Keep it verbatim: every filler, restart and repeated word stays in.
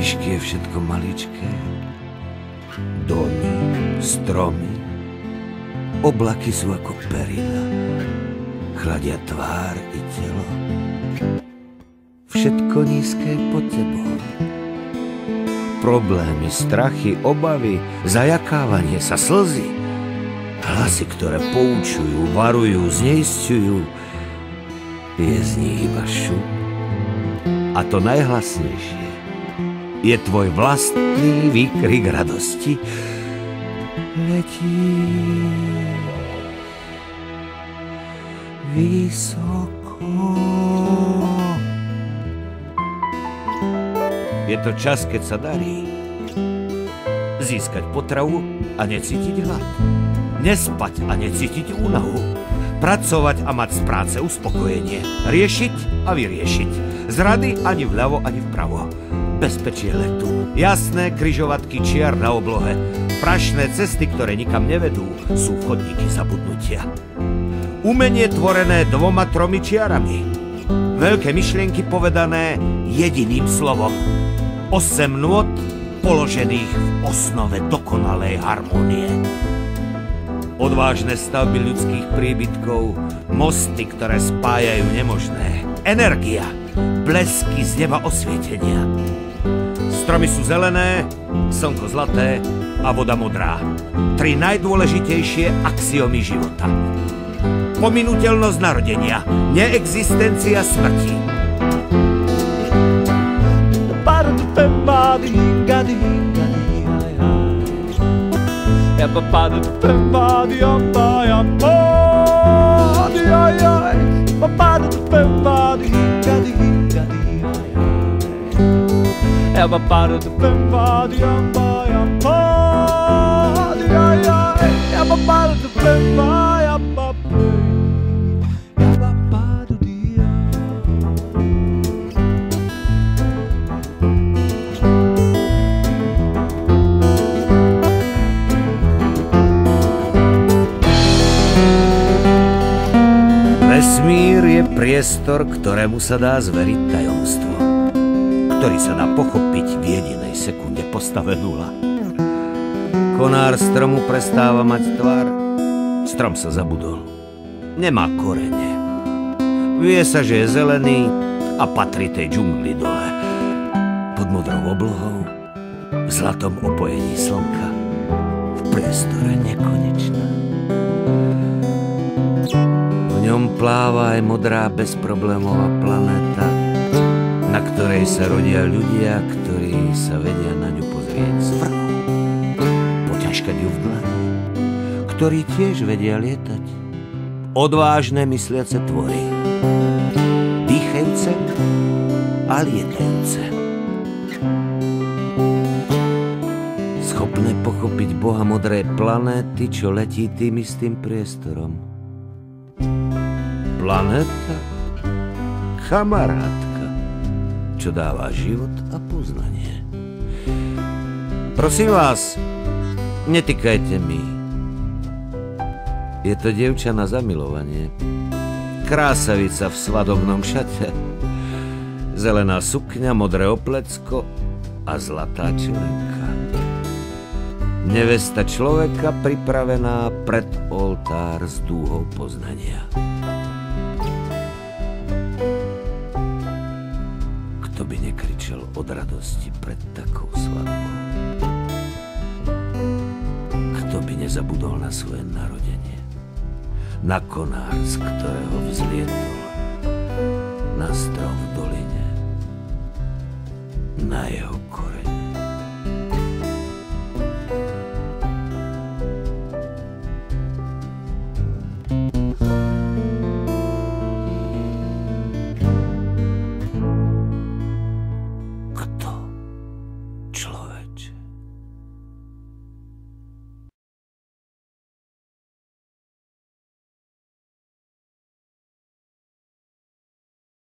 výšky je všetko maličké. Domy, stromy, oblaky sú ako perina. Chladia tvár i telo. Všetko nízke pod tebou. Problémy, strachy, obavy, zajakávanie sa, slzy. Hlasy, ktoré poučujú, varujú, zneisťujú. Je z nich iba šum. A to najhlasnejšie je tvoj vlastný výkrik radosti. Letí vysoko. Je to čas, keď sa darí získať potravu a necítiť hlad. Nespať a necítiť únavu. Pracovať a mať z práce uspokojenie. Riešiť a vyriešiť. Z rady ani vľavo, ani vpravo. Bezpečie letu. Jasné kryžovatky čiar na oblohe. Prašné cesty, ktoré nikam nevedú, sú chodníky zabudnutia. Umenie tvorené dvoma, tromi čiarami. Veľké myšlienky povedané jediným slovom. Osem nôt položených v osnove dokonalej harmónie. Odvážne stavby ľudských príbytkov, mosty, ktoré spájajú nemožné. Energia, blesky z neba osvietenia. Stromy sú zelené, slnko zlaté a voda modrá. Tri najdôležitejšie axiomy života. Pominuteľnosť narodenia, neexistencia smrti. Vesmír je priestor, ktorému sa dá zveriť tajomstvo, ktorý sa dá pochopiť v jedinej sekunde postave nula. Konár stromu prestáva mať tvar, strom sa zabudol. Nemá korene. Vie sa, že je zelený a patrí tej džungli dole. Pod modrou oblohou, v zlatom opojení slnka, v priestore nekonečná. V ňom pláva aj modrá bezproblémová planéta, na ktorej sa rodia ľudia, ktorí sa vedia na ňu pozrieť z vrchu, poťažkať ju v dlani, ktorí tiež vedia lietať. Odvážne mysliace tvory, dýchajúce a lietajúce. Schopné pochopiť Boha modrej planéty, čo letí tým istým priestorom. Planéta, kamarátka, čo dáva život a poznanie. Prosím vás, netýkajte mi. Je to dievča na zamilovanie. Krásavica v svadobnom šate. Zelená sukňa, modré oplecko a zlatá čelenka. Nevesta človeka pripravená pred oltár s dúhou poznania. Kto by nekričel od radosti pred takou svadbou? Kto by nezabudol na svoje narodenie? Na konár, z ktorého vzlietol, na strom v doline, na jeho kore.